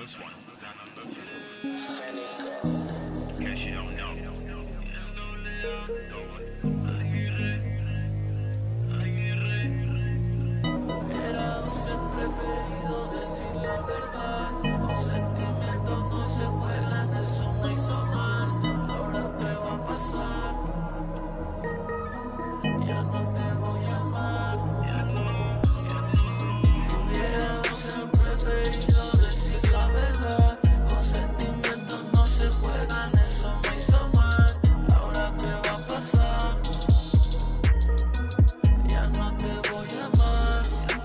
this one. In case you don't know. Era un ser preferido decir la verdad. Los sentimientos no se juegan, eso me hizo mal. Ahora qué va a pasar, ya no te voy a amar. Era un ser preferido decir la verdad. Los sentimientos no se juegan, eso me hizo mal. Ahora qué va a pasar, ya no te voy a amar.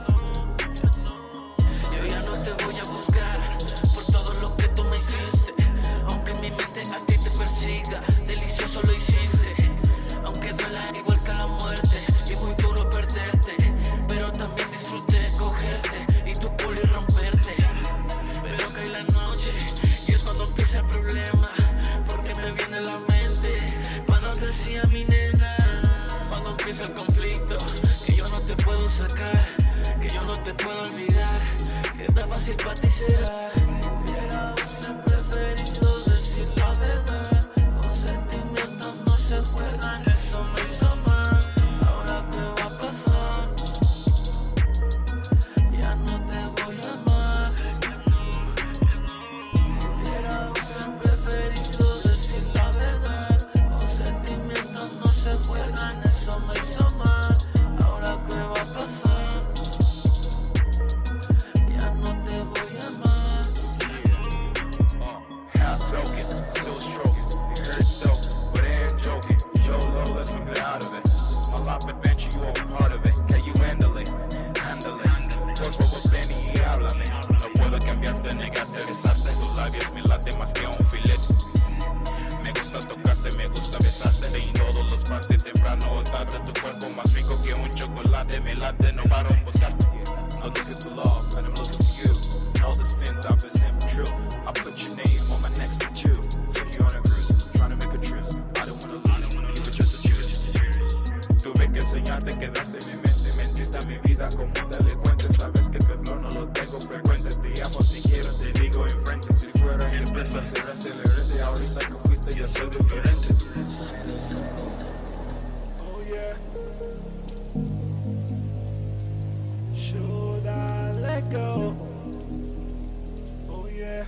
Yo ya no te voy a buscar por todo lo que tú me hiciste. Aunque mi mente a ti te persiga, delicioso lo hiciste. Aunque duela igual que la muerte y muy duro perderte, pero también disfruté cogerte y tu culo y romperte. Pero cae la noche y es cuando empieza el problema, porque me viene a la mente cuando decía mi nena. Cuando empieza el conflicto, que yo no te puedo sacar, que yo no te puedo olvidar, que está fácil para ti será. Era un ser preferido decir la verdad. Los sentimientos no se juegan, eso me hizo mal. Ahora qué va a pasar, ya no te voy a amar. Era un ser preferido decir la verdad. Los sentimientos no se juegan, eso me hizo mal. Ahora qué va a pasar, ya no te voy a amar. Heartbroken, still stroking. It hurts though, but I ain't joking. YOLO, let's make it out of it. My life adventure, you are part of it. Can you handle it? Handle it. Por favor, ven y háblame. No puedo cambiarte, negarte, besarte. Tus labios me late más que un filete. Me gusta tocarte, me gusta besarte. Y todos los partes, temprano o tarde. Tu cuerpo más rico que un chocolate. Me late, no paro en buscarte. I'm looking for love, and I'm looking for you. And all these things I've been saying true. I put your name on my next to you. Take you on a cruise, trying to make a truce. I don't wanna lose, give it just a choose. Tuve que enseñarte, quedaste en mi mente. Mentiste a mi vida como un delincuente. Sabes que este flow no lo tengo frecuente. Te amo, te quiero, te digo enfrente. Si fuera empresa, será acelerante. Ahorita que fuiste, ya soy diferente. Oh yeah. Should I let go? Oh yeah.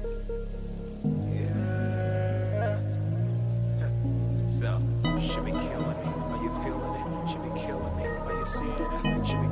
Yeah. So, she be killing me. Are you feeling it? She be killing me. Are you seeing it? She be